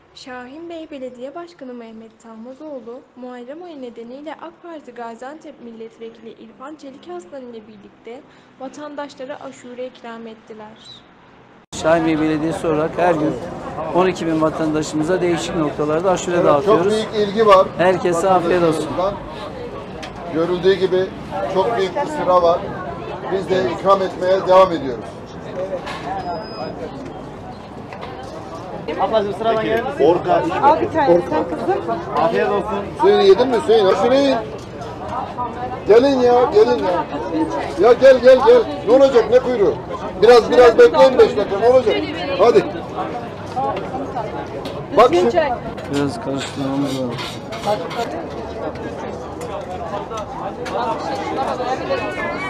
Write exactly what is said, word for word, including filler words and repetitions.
Şahinbey Belediye Başkanı Mehmet Tahmazoğlu, Muharrem ayı nedeniyle AK Parti Gaziantep Milletvekili İrfan Çelikaslan ile birlikte vatandaşlara aşure ikram ettiler. Şahinbey Belediyesi olarak her gün on iki bin vatandaşımıza değişik noktalarda aşure Evet, dağıtıyoruz. çok büyük ilgi var. Herkese afiyet olsun. Görüldüğü gibi çok büyük bir sıra var. Biz de ikram etmeye devam ediyoruz. Ablacığım sıradan gelir misin? Orka. Al bir tane sen kızım. Afiyet olsun. Hüseyin yedin mi Hüseyin? Hüseyin. Gelin ya, gelin ya. Ya gel gel gel. Ne olacak, ne kuyruğu? Biraz biraz bekleyin beş dakika, ne olacak? Hadi. Bak şimdi. Biraz karıştırmamız lazım.